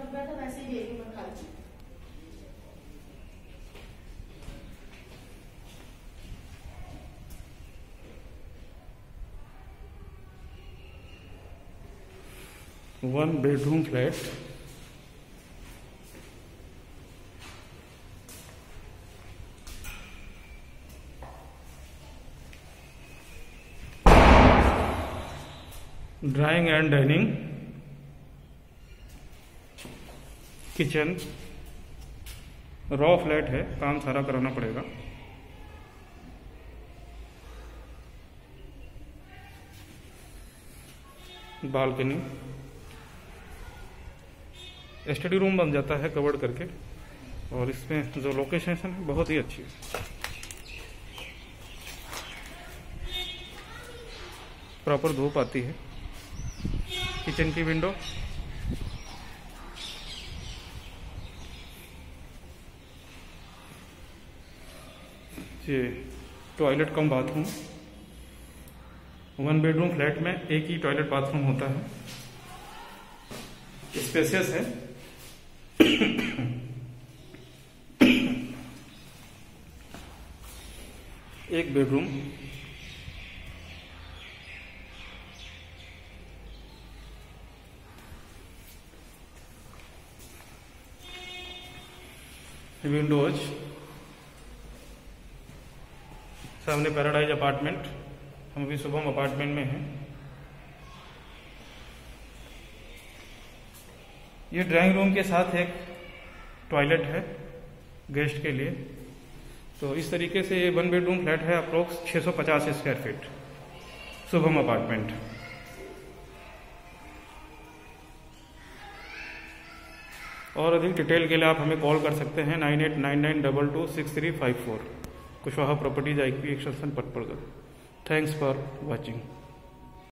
डब्बा है तो वैसे ही दे रही हूँ मैं खाली। One bedroom flat, drawing and dining, kitchen, raw flat है, काम सारा कराना पड़ेगा। बालकनी, स्टडी रूम बन जाता है कवर्ड करके, और इसमें जो लोकेशन है बहुत ही अच्छी है। प्रॉपर धूप आती है। किचन की विंडो, ये toilet cum bathroom. One bedroom flat में एक ही टॉयलेट बाथरूम होता है, स्पेसियस है। एक बेडरूम, विंडोज, सामने पैराडाइज अपार्टमेंट, हम अभी शुभम अपार्टमेंट में हैं। ये ड्राइंग रूम के साथ एक टॉयलेट है गेस्ट के लिए। तो इस तरीके से ये वन बेडरूम फ्लैट है, approx 650 square feet, Shubham apartment. और अधिक डिटेल के लिए आप हमें कॉल कर सकते हैं 9899226354, Kushwaha properties IQ extension Patpadgarh. Thanks for watching.